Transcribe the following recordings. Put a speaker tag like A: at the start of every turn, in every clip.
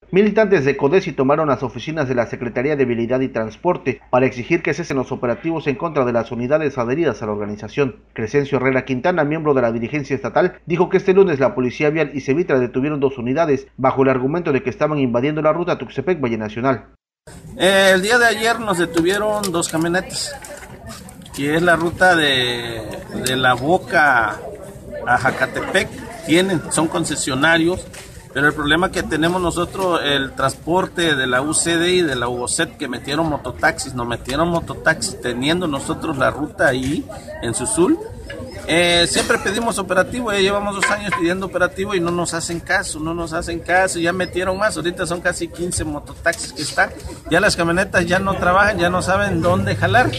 A: Militantes de CODESI tomaron las oficinas de la Secretaría de Vialidad y Transporte para exigir que cesen los operativos en contra de las unidades adheridas a la organización. Crescencio Herrera Quintana, miembro de la dirigencia estatal, dijo que este lunes la Policía Vial y Sevitra detuvieron 2 unidades bajo el argumento de que estaban invadiendo la ruta Tuxtepec-Valle Nacional.
B: El día de ayer nos detuvieron 2 camionetas, que es la ruta de La Boca a Jacatepec. Son concesionarios. Pero el problema que tenemos nosotros, el transporte de la UCD y de la UOCET, que metieron mototaxis, teniendo nosotros la ruta ahí en Susul. Siempre pedimos operativo, ya llevamos 2 años pidiendo operativo y no nos hacen caso, ya metieron más, ahorita son casi 15 mototaxis que están, ya las camionetas ya no trabajan, ya no saben dónde jalar.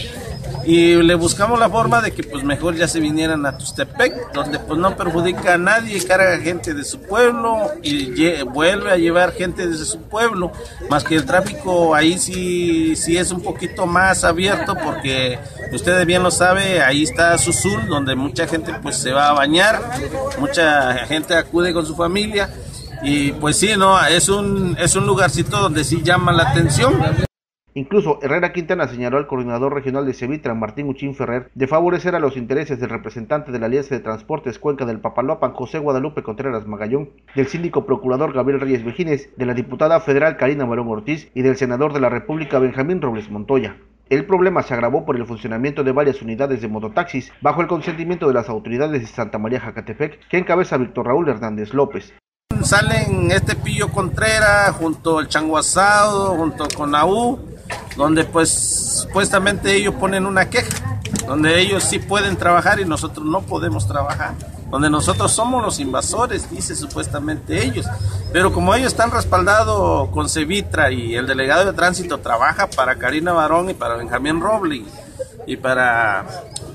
B: Y le buscamos la forma de que pues mejor ya se vinieran a Tuxtepec, donde pues no perjudica a nadie, carga gente de su pueblo y vuelve a llevar gente desde su pueblo, más que el tráfico ahí sí es un poquito más abierto, porque ustedes bien lo saben, ahí está Susul, donde mucha gente pues se va a bañar, mucha gente acude con su familia y pues sí, no, es un lugarcito donde sí llama la atención.
A: Incluso Herrera Quintana señaló al coordinador regional de Sevitra, Martín Uchín Ferrer, de favorecer a los intereses del representante de la Alianza de Transportes Cuenca del Papaloapan, José Guadalupe Contreras Magallón, del síndico procurador Gabriel Reyes Vejines, de la diputada federal Karina Barón Ortiz y del senador de la República Benjamín Robles Montoya. El problema se agravó por el funcionamiento de varias unidades de mototaxis bajo el consentimiento de las autoridades de Santa María Jacatepec, que encabeza Víctor Raúl Hernández López.
B: Salen Pillo Contreras junto al Chango Asado, junto con AU, donde pues supuestamente ellos ponen una queja, donde ellos sí pueden trabajar y nosotros no podemos trabajar, donde nosotros somos los invasores, dice supuestamente ellos, pero como ellos están respaldados con Sevitra y el delegado de tránsito trabaja para Karina Barón y para Benjamín Robles y para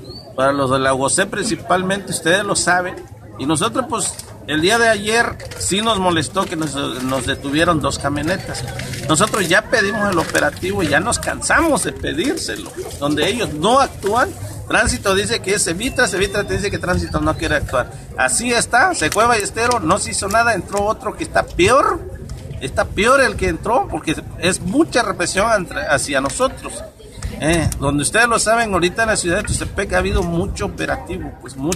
B: los de la UOCET principalmente, ustedes lo saben, y nosotros pues el día de ayer sí nos molestó que nos detuvieron 2 camionetas. Nosotros ya pedimos el operativo y ya nos cansamos de pedírselo. Donde ellos no actúan, Tránsito dice que es Sevitra te dice que Tránsito no quiere actuar. Así está, se fue Ballestero, no se hizo nada, entró otro que está peor. Está peor el que entró porque es mucha represión hacia nosotros. Donde ustedes lo saben, ahorita en la ciudad de Tuxtepec ha habido mucho operativo,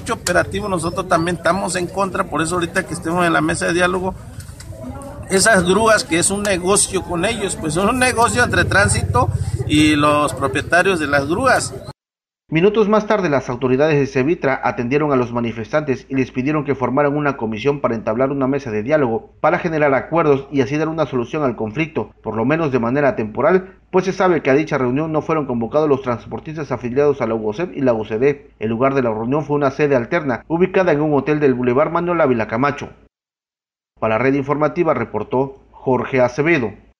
B: nosotros también estamos en contra, por eso ahorita que estemos en la mesa de diálogo, esas grúas que es un negocio con ellos, pues son un negocio entre Tránsito y los propietarios de las grúas.
A: Minutos más tarde, las autoridades de Sevitra atendieron a los manifestantes y les pidieron que formaran una comisión para entablar una mesa de diálogo, para generar acuerdos y así dar una solución al conflicto, por lo menos de manera temporal, pues se sabe que a dicha reunión no fueron convocados los transportistas afiliados a la UOCEP y la UCD. El lugar de la reunión fue una sede alterna, ubicada en un hotel del Boulevard Manuel Ávila Camacho. Para Red Informativa reportó Jorge Acevedo.